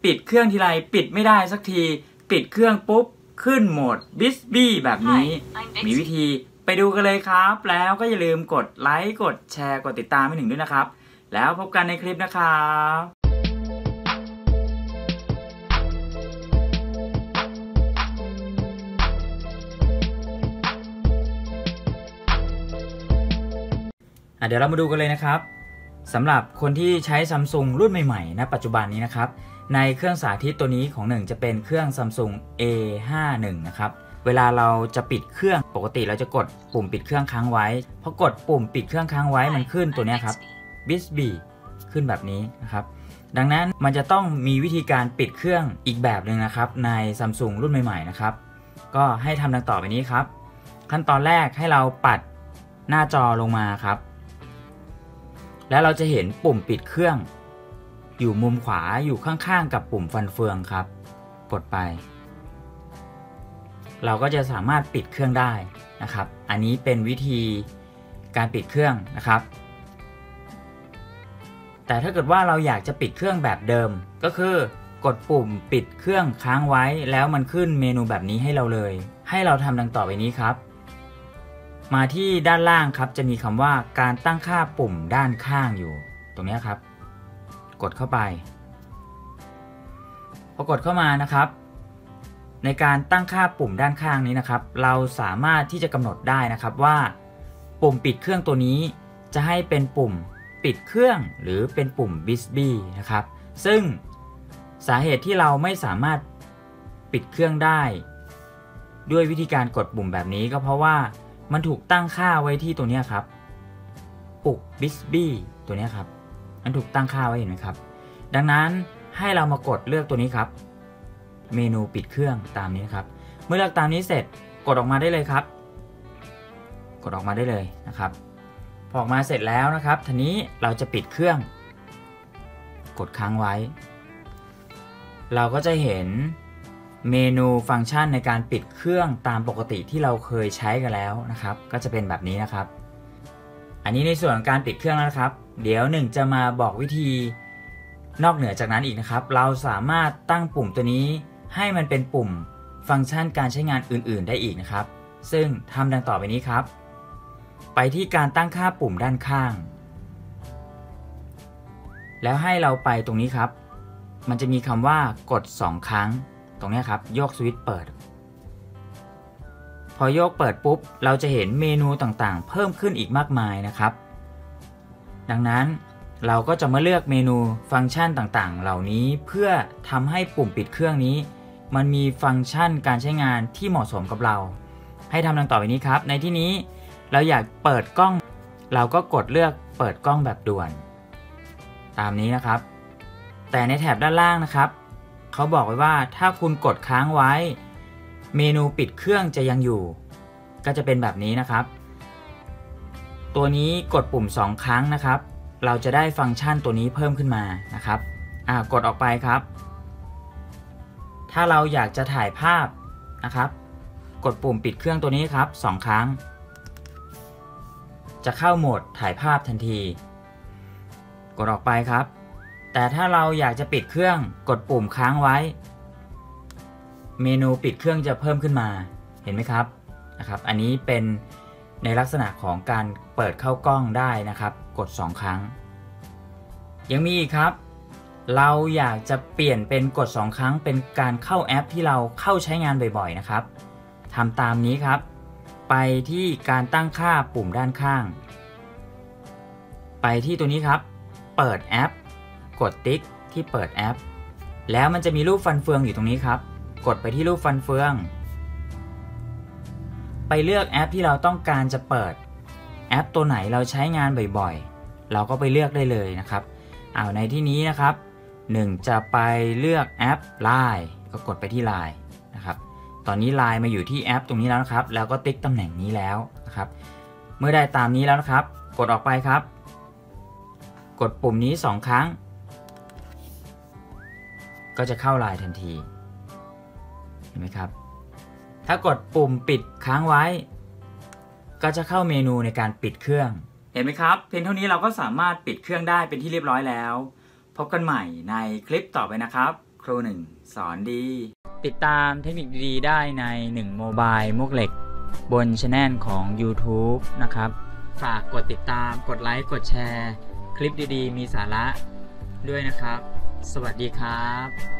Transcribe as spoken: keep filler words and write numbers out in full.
ปิดเครื่องทีไรปิดไม่ได้สักทีปิดเครื่องปุ๊บขึ้นโหมด Bixby แบบนี้มีวิธีไปดูกันเลยครับแล้วก็อย่าลืมกดไลค์กดแชร์กดติดตามให้หนึ่งด้วยนะครับแล้วพบกันในคลิปนะครับเดี๋ยวเรามาดูกันเลยนะครับสำหรับคนที่ใช้ Samsung รุ่นใหม่ๆณปัจจุบันนี้นะครับในเครื่องสาธิตตัวนี้ของหนึ่งจะเป็นเครื่อง Samsung เอ ห้าสิบเอ็ด นะครับเวลาเราจะปิดเครื่องปกติเราจะกดปุ่มปิดเครื่องค้างไว้พอกดปุ่มปิดเครื่องค้างไว้มันขึ้นตัวนี้ครับ Bixby ขึ้นแบบนี้นะครับดังนั้นมันจะต้องมีวิธีการปิดเครื่องอีกแบบหนึ่งนะครับใน Samsung รุ่นใหม่ๆนะครับก็ให้ทำดังต่อไปนี้ครับขั้นตอนแรกให้เราปัดหน้าจอลงมาครับแล้วเราจะเห็นปุ่มปิดเครื่องอยู่มุมขวาอยู่ข้างๆกับปุ่มฟันเฟืองครับกดไปเราก็จะสามารถปิดเครื่องได้นะครับอันนี้เป็นวิธีการปิดเครื่องนะครับแต่ถ้าเกิดว่าเราอยากจะปิดเครื่องแบบเดิมก็คือกดปุ่มปิดเครื่องค้างไว้แล้วมันขึ้นเมนูแบบนี้ให้เราเลยให้เราทำดังต่อไปนี้ครับมาที่ด้านล่างครับจะมีคำว่าการตั้งค่าปุ่มด้านข้างอยู่ตรงนี้ครับกดเข้าไปพอกดเข้ามานะครับในการตั้งค่าปุ่มด้านข้างนี้นะครับเราสามารถที่จะกำหนดได้นะครับว่าปุ่มปิดเครื่องตัวนี้จะให้เป็นปุ่มปิดเครื่องหรือเป็นปุ่ม Bixby นะครับซึ่งสาเหตุที่เราไม่สามารถปิดเครื่องได้ด้วยวิธีการกดปุ่มแบบนี้ก็เพราะว่ามันถูกตั้งค่าไว้ที่ตัวนี้ครับปุ่ม Bixby ตัวนี้ครับมันถูกตั้งค่าไว้เห็นไหมครับดังนั้นให้เรามากดเลือกตัวนี้ครับเมนูปิดเครื่องตามนี้นะครับเมื่อเลือกตามนี้เสร็จกดออกมาได้เลยครับกดออกมาได้เลยนะครับพอออกมาเสร็จแล้วนะครับทีนี้เราจะปิดเครื่องกดค้างไว้เราก็จะเห็นเมนูฟังก์ชันในการปิดเครื่องตามปกติที่เราเคยใช้กันแล้วนะครับก็จะเป็นแบบนี้นะครับอันนี้ในส่วนของการปิดเครื่องแล้วนะครับเดี๋ยวหนึ่งจะมาบอกวิธีนอกเหนือจากนั้นอีกนะครับเราสามารถตั้งปุ่มตัวนี้ให้มันเป็นปุ่มฟังก์ชันการใช้งานอื่นๆได้อีกนะครับซึ่งทำดังต่อไปนี้ครับไปที่การตั้งค่าปุ่มด้านข้างแล้วให้เราไปตรงนี้ครับมันจะมีคำว่ากดสองครั้งตรงนี้ครับโยกสวิตช์เปิดพอโยกเปิดปุ๊บเราจะเห็นเมนูต่างๆเพิ่มขึ้นอีกมากมายนะครับดังนั้นเราก็จะมาเลือกเมนูฟังก์ชันต่างๆเหล่านี้เพื่อทำให้ปุ่มปิดเครื่องนี้มันมีฟังก์ชันการใช้งานที่เหมาะสมกับเราให้ทำดังต่อไปนี้ครับในที่นี้เราอยากเปิดกล้องเราก็กดเลือกเปิดกล้องแบบด่วนตามนี้นะครับแต่ในแถบด้านล่างนะครับเขาบอกไว้ว่าถ้าคุณกดค้างไว้เมนูปิดเครื่องจะยังอยู่ก็จะเป็นแบบนี้นะครับตัวนี้กดปุ่มสองครั้งนะครับเราจะได้ฟังก์ชันตัวนี้เพิ่มขึ้นมานะครับอ่ากดออกไปครับถ้าเราอยากจะถ่ายภาพนะครับกดปุ่มปิดเครื่องตัวนี้ครับสองครั้งจะเข้าโหมดถ่ายภาพทันทีกดออกไปครับแต่ถ้าเราอยากจะปิดเครื่องกดปุ่มค้างไว้เมนูปิดเครื่องจะเพิ่มขึ้นมาเห็นไหมครับนะครับอันนี้เป็นในลักษณะของการเปิดเข้ากล้องได้นะครับกดสองครั้งยังมีอีกครับเราอยากจะเปลี่ยนเป็นกดสองครั้งเป็นการเข้าแอปที่เราเข้าใช้งานบ่อยๆนะครับทำตามนี้ครับไปที่การตั้งค่าปุ่มด้านข้างไปที่ตัวนี้ครับเปิดแอปกดติ๊กที่เปิดแอปแล้วมันจะมีรูปฟันเฟืองอยู่ตรงนี้ครับกดไปที่รูปฟันเฟืองไปเลือกแอปที่เราต้องการจะเปิดแอปตัวไหนเราใช้งานบ่อยๆเราก็ไปเลือกได้เลยนะครับเอาในที่นี้นะครับหนึ่งจะไปเลือกแอป ไลน์ ก็กดไปที่ ไลน์ นะครับตอนนี้ ไลน์ มาอยู่ที่แอปตรงนี้แล้วนะครับแล้วก็ติ๊กตำแหน่งนี้แล้วนะครับเมื่อได้ตามนี้แล้วนะครับกดออกไปครับกดปุ่มนี้สองครั้งก็จะเข้า ไลน์ ทันทีเห็นไหมครับถ้ากดปุ่มปิดค้างไว้ก็จะเข้าเมนูในการปิดเครื่องเห็นไหมครับเพียงเท่านี้เราก็สามารถปิดเครื่องได้เป็นที่เรียบร้อยแล้วพบกันใหม่ในคลิปต่อไปนะครับครูหนึ่งสอนดีติดตามเทคนิคดีๆได้ในหนึ่งโมบายมวกเหล็กบนช anel ของ YouTube นะครับฝากกดติดตามกดไลค์กดแชร์คลิปดีๆมีสาระด้วยนะครับสวัสดีครับ